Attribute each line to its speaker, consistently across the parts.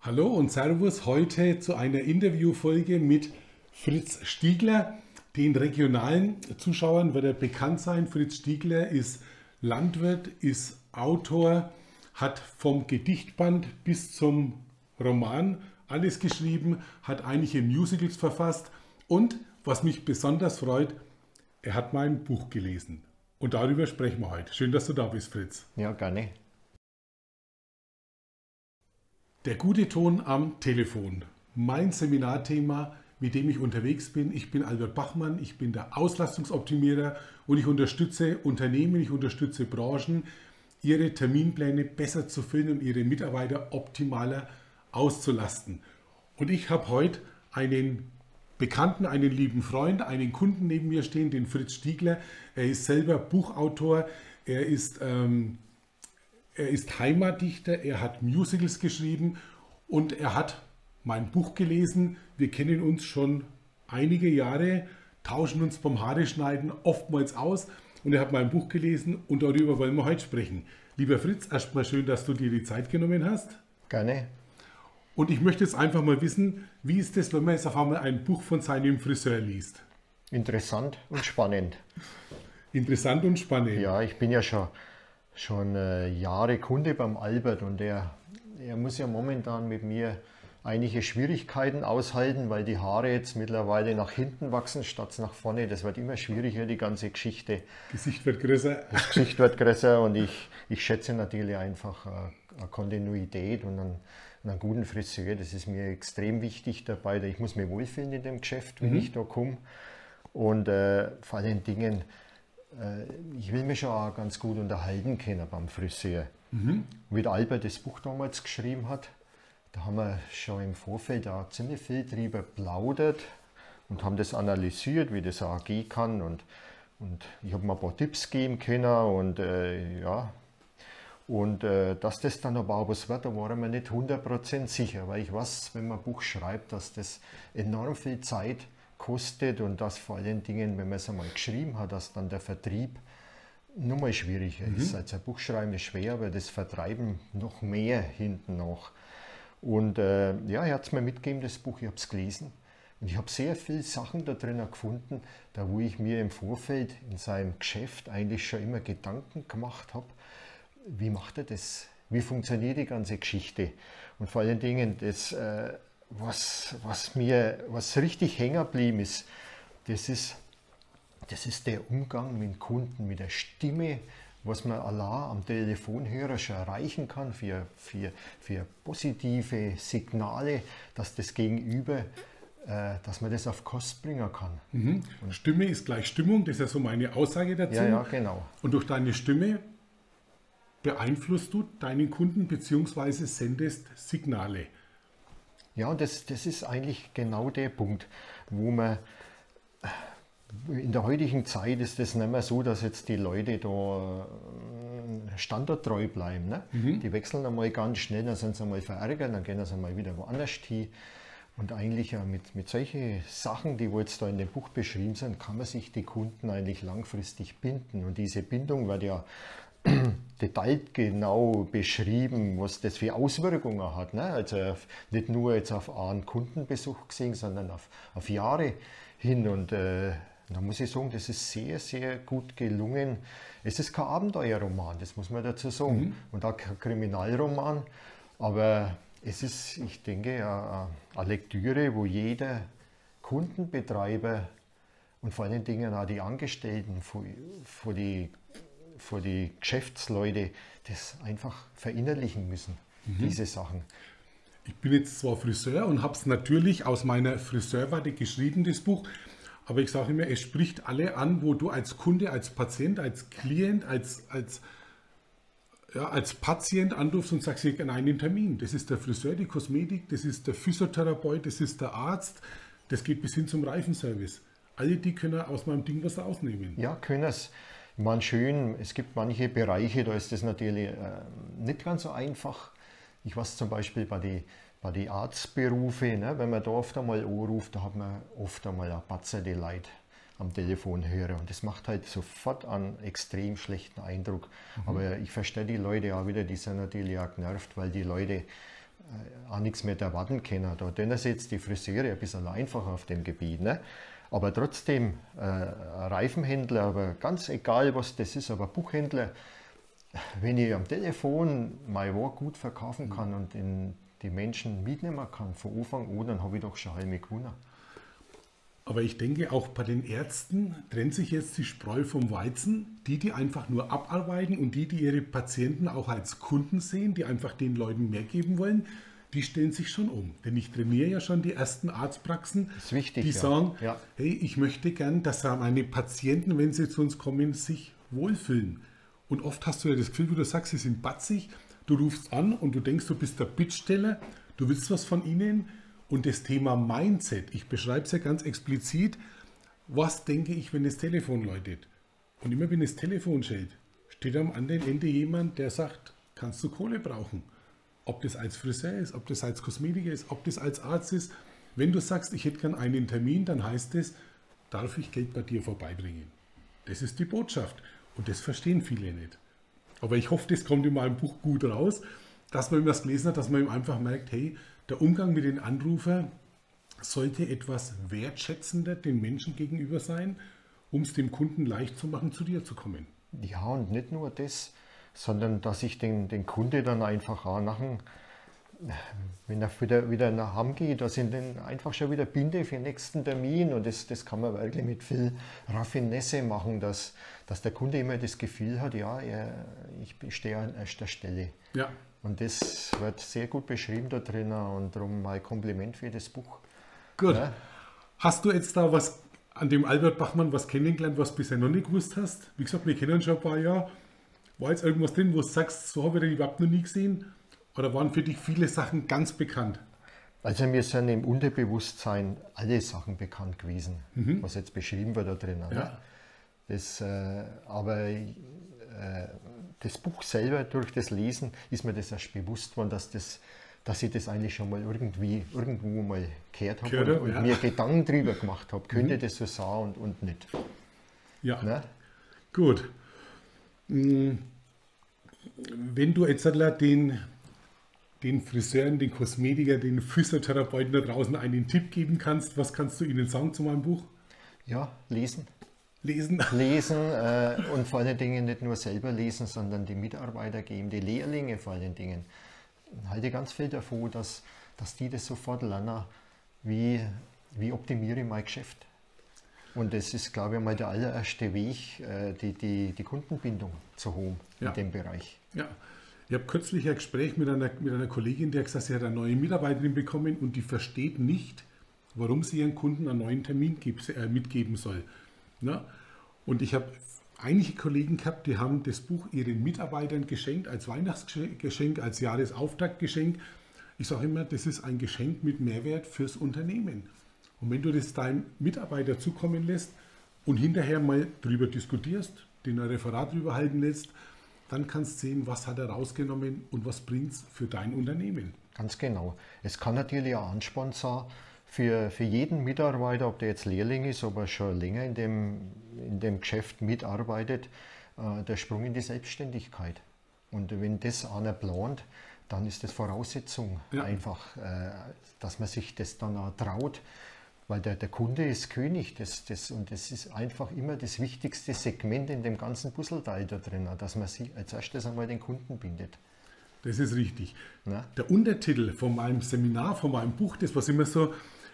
Speaker 1: Hallo und Servus, heute zu einer Interviewfolge mit Fritz Stiegler. Den regionalen Zuschauern wird er bekannt sein. Fritz Stiegler ist Landwirt, ist Autor, hat vom Gedichtband bis zum Roman alles geschrieben, hat einige Musicals verfasst und, was mich besonders freut, er hat mein Buch gelesen. Und darüber sprechen wir heute. Schön, dass du da bist, Fritz.
Speaker 2: Ja, gerne.
Speaker 1: Der gute Ton am Telefon. Mein Seminarthema, mit dem ich unterwegs bin. Ich bin Albert Bachmann, ich bin der Auslastungsoptimierer und ich unterstütze Unternehmen, ich unterstütze Branchen, ihre Terminpläne besser zu füllen und ihre Mitarbeiter optimaler auszulasten. Und ich habe heute einen Bekannten, einen lieben Freund, einen Kunden neben mir stehen, den Fritz Stiegler. Er ist selber Buchautor, er ist Heimatdichter, er hat Musicals geschrieben und er hat mein Buch gelesen. Wir kennen uns schon einige Jahre, tauschen uns beim Haareschneiden oftmals aus und er hat mein Buch gelesen und darüber wollen wir heute sprechen. Lieber Fritz, erstmal schön, dass du dir die Zeit genommen hast.
Speaker 2: Gerne.
Speaker 1: Und ich möchte jetzt einfach mal wissen, wie ist das, wenn man jetzt auf einmal ein Buch von seinem Friseur liest?
Speaker 2: Interessant und spannend.
Speaker 1: Interessant und spannend.
Speaker 2: Ja, ich bin ja schon Jahre Kunde beim Albert und er muss ja momentan mit mir einige Schwierigkeiten aushalten, weil die Haare jetzt mittlerweile nach hinten wachsen statt nach vorne. Das wird immer schwieriger, die ganze Geschichte.
Speaker 1: Gesicht wird größer.
Speaker 2: Das Gesicht wird größer und ich schätze natürlich einfach eine Kontinuität und einen guten Friseur. Das ist mir extrem wichtig dabei. Ich muss mich wohlfühlen in dem Geschäft, wenn ich da komme. Und vor allen Dingen, ich will mich schon auch ganz gut unterhalten können beim Friseur. Wie der Albert das Buch damals geschrieben hat, da haben wir schon im Vorfeld auch ziemlich viel drüber plaudert und haben das analysiert, wie das auch gehen kann. Und ich habe mir ein paar Tipps geben können und dass das dann aber auch was wird, da waren wir nicht 100% sicher, weil ich weiß, wenn man ein Buch schreibt, dass das enorm viel Zeit kostet und dass vor allen Dingen, wenn man es einmal geschrieben hat, dass dann der Vertrieb noch mal schwieriger ist. Also ein Buch schreiben ist schwer, aber das Vertreiben noch mehr hinten noch. Und er hat es mir mitgegeben, das Buch, ich habe es gelesen. Und ich habe sehr viele Sachen da drin gefunden, da wo ich mir im Vorfeld in seinem Geschäft eigentlich schon immer Gedanken gemacht habe, wie macht er das? Wie funktioniert die ganze Geschichte? Und vor allen Dingen, das, was richtig hängen geblieben ist, das ist der Umgang mit dem Kunden, mit der Stimme, was man allein am Telefonhörer schon erreichen kann für positive Signale, dass das Gegenüber, dass man das auf Kost bringen kann.
Speaker 1: Und Stimme ist gleich Stimmung, das ist ja so meine Aussage dazu.
Speaker 2: Ja, genau.
Speaker 1: Und durch deine Stimme beeinflusst du deinen Kunden bzw. sendest Signale.
Speaker 2: Ja, und das ist eigentlich genau der Punkt, wo man in der heutigen Zeit ist das nicht mehr so, dass jetzt die Leute da standorttreu bleiben. Ne? Die wechseln einmal ganz schnell, dann sind sie einmal verärgert, dann gehen sie einmal wieder woanders hin. Und eigentlich ja mit solchen Sachen, die jetzt da in dem Buch beschrieben sind, kann man sich die Kunden eigentlich langfristig binden. Und diese Bindung wird ja detailgenau beschrieben, was das für Auswirkungen hat. Ne? Also nicht nur jetzt auf einen Kundenbesuch gesehen, sondern auf Jahre hin. Und da muss ich sagen, das ist sehr, sehr gut gelungen. Es ist kein Abenteuerroman, das muss man dazu sagen. Und auch kein Kriminalroman. Aber es ist, ich denke, eine Lektüre, wo jeder Kundenbetreiber und vor allen Dingen auch die Angestellten vor die Geschäftsleute das einfach verinnerlichen müssen, diese Sachen.
Speaker 1: Ich bin jetzt zwar Friseur und habe es natürlich aus meiner Friseurwarte geschrieben, das Buch, aber ich sage immer, es spricht alle an, wo du als Kunde, als Patient, als Klient, als Patient anrufst und sagst, ich habe einen Termin. Das ist der Friseur, die Kosmetik, das ist der Physiotherapeut, das ist der Arzt, das geht bis hin zum Reifenservice. Alle die können aus meinem Ding was ausnehmen.
Speaker 2: Ja, können es. Ich meine, schön, es gibt manche Bereiche, da ist das natürlich nicht ganz so einfach. Ich weiß zum Beispiel bei den Arztberufen, ne, wenn man da oft einmal anruft, da hat man oft einmal ein Patzer die Leute am Telefonhörer und das macht halt sofort einen extrem schlechten Eindruck. Aber ich verstehe die Leute auch wieder, die sind natürlich auch genervt, weil die Leute auch nichts mehr erwarten können. Da tun sie jetzt die Friseure ein bisschen einfacher auf dem Gebiet. Ne? Aber trotzdem, Reifenhändler, aber ganz egal was das ist, aber Buchhändler, wenn ich am Telefon mein Wort gut verkaufen kann und die Menschen mitnehmen kann von Anfang an, dann habe ich doch schon halb gewonnen.
Speaker 1: Aber ich denke, auch bei den Ärzten trennt sich jetzt die Spreu vom Weizen. Die einfach nur abarbeiten und die ihre Patienten auch als Kunden sehen, die einfach den Leuten mehr geben wollen, die stellen sich schon um. Denn ich trainiere ja schon die ersten Arztpraxen,
Speaker 2: Das ist wichtig,
Speaker 1: die
Speaker 2: ja.
Speaker 1: sagen,
Speaker 2: Ja.
Speaker 1: hey, ich möchte gern, dass meine Patienten, wenn sie zu uns kommen, sich wohlfühlen. Und oft hast du ja das Gefühl, wie du sagst, sie sind batzig, du rufst an und du denkst, du bist der Bittsteller, du willst was von ihnen. Und das Thema Mindset, ich beschreibe es ja ganz explizit, was denke ich, wenn das Telefon läutet? Und immer wenn das Telefon schellt, steht am anderen Ende jemand, der sagt, kannst du Kohle brauchen? Ob das als Friseur ist, ob das als Kosmetiker ist, ob das als Arzt ist. Wenn du sagst, ich hätte gern einen Termin, dann heißt es, darf ich Geld bei dir vorbeibringen? Das ist die Botschaft. Und das verstehen viele nicht. Aber ich hoffe, das kommt in meinem Buch gut raus, dass man, wenn man es gelesen hat, dass man ihm einfach merkt, hey, der Umgang mit den Anrufern sollte etwas wertschätzender den Menschen gegenüber sein, um es dem Kunden leicht zu machen, zu dir zu kommen.
Speaker 2: Ja, und nicht nur das, sondern dass ich den Kunde dann einfach auch nachher, wenn er wieder nach Hause geht, dass ich den einfach schon wieder binde für den nächsten Termin. Und das kann man wirklich mit viel Raffinesse machen, dass der Kunde immer das Gefühl hat, ja, ich stehe an erster Stelle.
Speaker 1: Ja.
Speaker 2: Und das wird sehr gut beschrieben da drin und darum mein Kompliment für das Buch.
Speaker 1: Gut.
Speaker 2: Ja.
Speaker 1: Hast du jetzt da was an dem Albert Bachmann was kennengelernt, was du bisher noch nicht gewusst hast? Wie gesagt, wir kennen uns schon ein paar Jahre. War jetzt irgendwas drin, wo du sagst, so habe ich den überhaupt noch nie gesehen? Oder waren für dich viele Sachen ganz bekannt?
Speaker 2: Also mir sind im Unterbewusstsein alle Sachen bekannt gewesen, was jetzt beschrieben wird da drin.
Speaker 1: Ja.
Speaker 2: Aber das Buch selber, durch das Lesen, ist mir das erst bewusst worden, dass ich das eigentlich schon mal irgendwo mal gehört habe und mir Gedanken darüber gemacht habe, könnte das so sein und nicht.
Speaker 1: Ja,
Speaker 2: Ne?
Speaker 1: gut. Wenn du jetzt den Friseuren, den Kosmetikern, den Physiotherapeuten da draußen einen Tipp geben kannst, was kannst du ihnen sagen zu meinem Buch?
Speaker 2: Ja, lesen.
Speaker 1: Lesen.
Speaker 2: Lesen und vor allen Dingen nicht nur selber lesen, sondern die Mitarbeiter geben, die Lehrlinge vor allen Dingen. Ich halte ganz viel davon, dass die das sofort lernen, wie optimiere ich mein Geschäft. Und das ist, glaube ich, mal der allererste Weg, die Kundenbindung zu haben in dem Bereich.
Speaker 1: Ja, ich habe kürzlich ein Gespräch mit einer Kollegin, die hat gesagt, sie hat eine neue Mitarbeiterin bekommen und die versteht nicht, warum sie ihren Kunden einen neuen Termin mitgeben soll. Na? Und ich habe einige Kollegen gehabt, die haben das Buch ihren Mitarbeitern geschenkt, als Weihnachtsgeschenk, als Jahresauftaktgeschenk. Ich sage immer, das ist ein Geschenk mit Mehrwert fürs Unternehmen. Und wenn du das deinem Mitarbeiter zukommen lässt und hinterher mal drüber diskutierst, den ein Referat drüber halten lässt, dann kannst du sehen, was hat er rausgenommen und was bringt es für dein Unternehmen.
Speaker 2: Ganz genau. Es kann natürlich ein Ansporn sein für jeden Mitarbeiter, ob der jetzt Lehrling ist, ob er schon länger in dem Geschäft mitarbeitet, der Sprung in die Selbstständigkeit. Und wenn das einer plant, dann ist das Voraussetzung einfach, dass man sich das dann auch traut. Weil der Kunde ist König und das ist einfach immer das wichtigste Segment in dem ganzen Puzzleteil da drin, dass man sich als erstes einmal den Kunden bindet.
Speaker 1: Das ist richtig.
Speaker 2: Na?
Speaker 1: Der Untertitel von meinem Seminar, von meinem Buch, das was immer so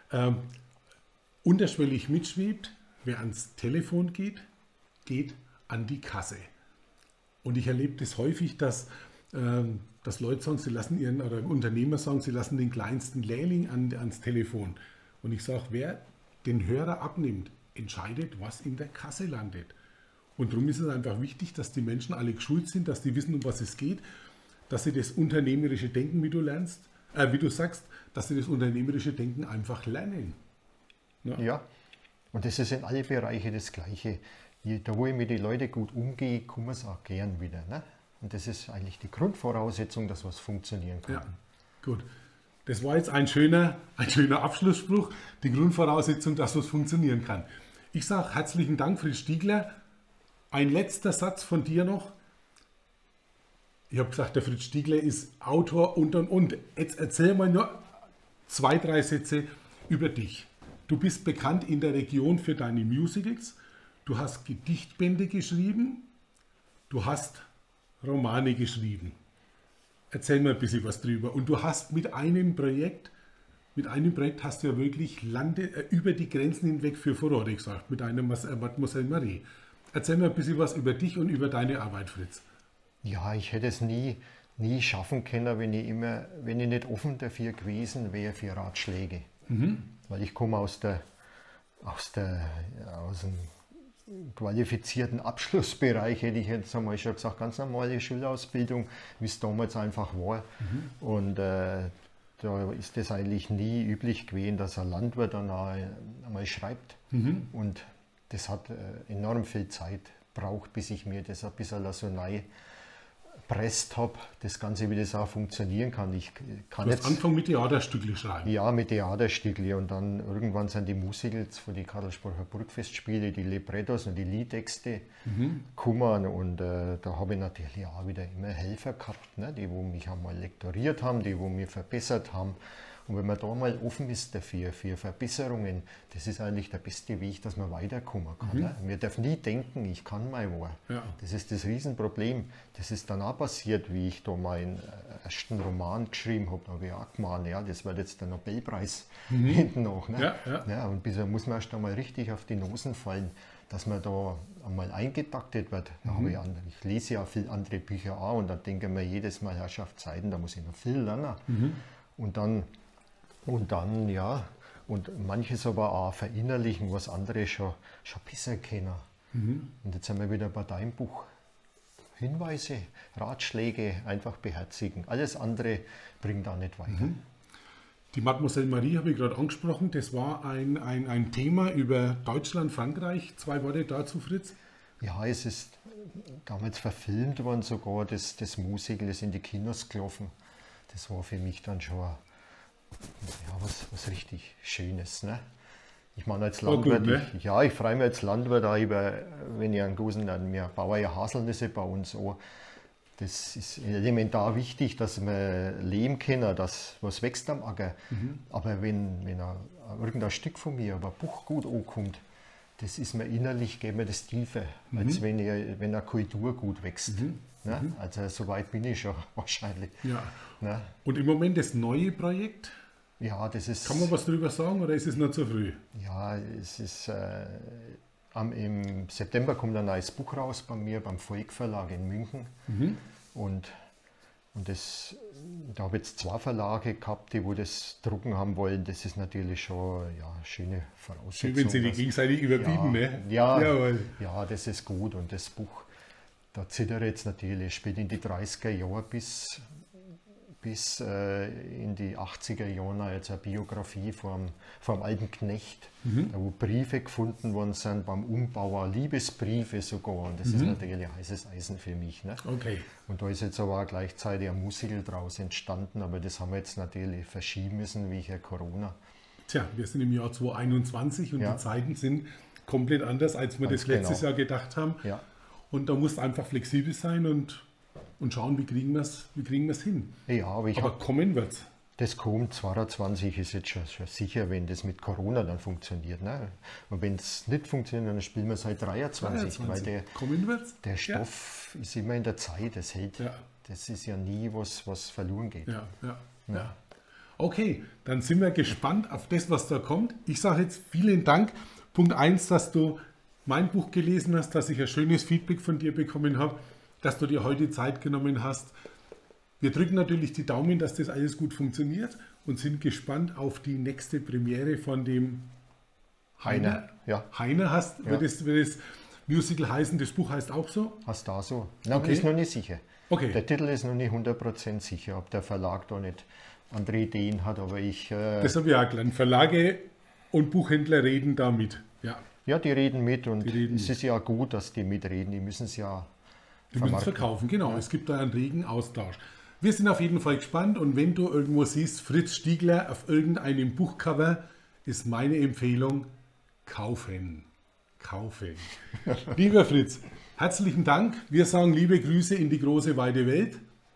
Speaker 1: unterschwellig mitschwebt, wer ans Telefon geht, geht an die Kasse. Und ich erlebe das häufig, dass Leute sagen, sie lassen oder Unternehmer sagen, sie lassen den kleinsten Lehrling ans Telefon. Und ich sage, wer den Hörer abnimmt, entscheidet, was in der Kasse landet. Und darum ist es einfach wichtig, dass die Menschen alle geschult sind, dass die wissen, um was es geht, dass sie das unternehmerische Denken, wie du sagst, dass sie das unternehmerische Denken einfach lernen.
Speaker 2: Ja, und das ist in alle Bereiche das Gleiche. Da, wo ich mit den Leuten gut umgehe, kommen wir es auch gern wieder. Ne? Und das ist eigentlich die Grundvoraussetzung, dass was funktionieren kann.
Speaker 1: Ja, gut. Das war jetzt ein schöner Abschlussspruch, die Grundvoraussetzung, dass was funktionieren kann. Ich sage herzlichen Dank, Fritz Stiegler. Ein letzter Satz von dir noch. Ich habe gesagt, der Fritz Stiegler ist Autor und. Jetzt erzähl mal nur 2, 3 Sätze über dich. Du bist bekannt in der Region für deine Musicals. Du hast Gedichtbände geschrieben. Du hast Romane geschrieben. Erzähl mir ein bisschen was drüber. Und du hast mit einem Projekt hast du ja wirklich über die Grenzen hinweg für Furore gesorgt, mit einem Mademoiselle Marie. Erzähl mir ein bisschen was über dich und über deine Arbeit, Fritz.
Speaker 2: Ja, ich hätte es nie schaffen können, wenn ich nicht offen dafür gewesen wäre für Ratschläge. Weil ich komme aus dem qualifizierten Abschlussbereich, hätte ich jetzt einmal schon gesagt, ganz normale Schulausbildung, wie es damals einfach war. Und da ist es eigentlich nie üblich gewesen, dass ein Landwirt dann einmal schreibt. Und das hat enorm viel Zeit gebraucht, bis ich mir das ein bisschen so neu gepresst habe, das Ganze, wie das auch funktionieren kann. Ich kann
Speaker 1: du hast angefangen mit Theaterstücke schreiben.
Speaker 2: Ja, mit Theaterstücke, und dann irgendwann sind die Musicals von die Karlsbacher Burgfestspiele, die Librettos und die Liedtexte gekommen, und da habe ich natürlich auch wieder immer Helfer gehabt, ne? Die wo mich einmal lektoriert haben, die wo mir verbessert haben. Und wenn man da mal offen ist dafür, für Verbesserungen, das ist eigentlich der beste Weg, dass man weiterkommen kann. Ne? Wir dürfen nie denken, ich kann mal was.
Speaker 1: Ja.
Speaker 2: Das ist das Riesenproblem. Das ist dann auch passiert, wie ich da meinen ersten Roman geschrieben habe. Da habe ich auch gemeint, ja, das wird jetzt der Nobelpreis hinten noch. Ne? Ja, und bisher muss man erst einmal richtig auf die Nosen fallen, dass man da einmal eingetaktet wird. Da habe ich lese ja viele andere Bücher auch, und dann denke ich mir jedes Mal, Herrschaftszeiten, da muss ich noch viel lernen. Und dann, ja, und manches aber auch verinnerlichen, was andere schon besser kennen. Und jetzt sind wir wieder bei deinem Buch. Hinweise, Ratschläge, einfach beherzigen. Alles andere bringt da nicht weiter.
Speaker 1: Die Mademoiselle Marie habe ich gerade angesprochen. Das war ein Thema über Deutschland, Frankreich. 2 Worte dazu, Fritz.
Speaker 2: Ja, es ist damals verfilmt worden sogar, das Musical ist in die Kinos gelaufen. Das war für mich dann schon was richtig Schönes. Ne? Ich meine, als Landwirt,
Speaker 1: gut, ne?
Speaker 2: ich freue mich als Landwirt auch über, wenn ich einen Gusen, wir bauen ja Haselnüsse bei uns an. Das ist elementar wichtig, dass wir leben können, dass was wächst am Acker. Aber wenn irgendein Stück von mir, aber ein Buch gut ankommt, das ist mir innerlich, geht mir das tiefer, als wenn eine Kultur gut wächst. Ne? Also so weit bin ich schon wahrscheinlich.
Speaker 1: Ja.
Speaker 2: Ne?
Speaker 1: Und im Moment das neue Projekt?
Speaker 2: Ja, das ist...
Speaker 1: Kann man was darüber sagen, oder ist es noch zu früh?
Speaker 2: Ja, es ist... im September kommt ein neues Buch raus bei mir, beim Volk Verlag in München. Und da habe ich jetzt 2 Verlage gehabt, die das drucken haben wollen. Das ist natürlich schon schöne Voraussetzung.
Speaker 1: Schön, wenn sie die gegenseitig überbieten, ne?
Speaker 2: Ja, das ist gut. Und das Buch, da zittert jetzt natürlich, spielt in die 30er Jahre bis in die 80er Jahre, jetzt eine Biografie vom alten Knecht, da wo Briefe gefunden worden sind beim Umbauer, Liebesbriefe sogar. Und das ist natürlich ein heißes Eisen für mich. Ne?
Speaker 1: Okay.
Speaker 2: Und da ist jetzt aber auch gleichzeitig ein Musical draus entstanden, aber das haben wir jetzt natürlich verschieben müssen wegen Corona.
Speaker 1: Tja, wir sind im Jahr 2021 und die Zeiten sind komplett anders, als wir das letztes Jahr gedacht haben.
Speaker 2: Ja.
Speaker 1: Und da musst du einfach flexibel sein und schauen, wie kriegen wir es hin.
Speaker 2: Ja, aber
Speaker 1: kommen wird's.
Speaker 2: Das kommt, 2022 ist jetzt schon sicher, wenn das mit Corona dann funktioniert. Ne? Und wenn es nicht funktioniert, dann spielen wir seit 23, weil der Stoff ist immer in der Zeit, das hält. Ja. Das ist ja nie was verloren geht.
Speaker 1: Ja. Okay, dann sind wir gespannt auf das, was da kommt. Ich sage jetzt vielen Dank. Punkt 1, dass du mein Buch gelesen hast, dass ich ein schönes Feedback von dir bekommen habe, dass du dir heute Zeit genommen hast. Wir drücken natürlich die Daumen, dass das alles gut funktioniert und sind gespannt auf die nächste Premiere von dem Heiner.
Speaker 2: Ja.
Speaker 1: Heiner wird das Musical heißen, das Buch heißt auch so?
Speaker 2: Heißt da so. Nein, ist noch nicht sicher.
Speaker 1: Okay.
Speaker 2: Der Titel ist noch nicht 100% sicher, ob der Verlag da nicht andere Ideen hat, aber ich...
Speaker 1: das habe ich auch gelernt. Verlage und Buchhändler reden da mit.
Speaker 2: Ja, die reden mit, und es ist ja gut, dass die mitreden, die müssen es ja...
Speaker 1: Die müssen es verkaufen, genau. Ja. Es gibt da einen regen Austausch. Wir sind auf jeden Fall gespannt, und wenn du irgendwo siehst, Fritz Stiegler auf irgendeinem Buchcover, ist meine Empfehlung, kaufen. Lieber Fritz, herzlichen Dank. Wir sagen liebe Grüße in die große, weite Welt.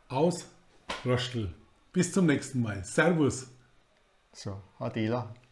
Speaker 1: aus Röstl. Bis zum nächsten Mal. Servus.
Speaker 2: So, Adela.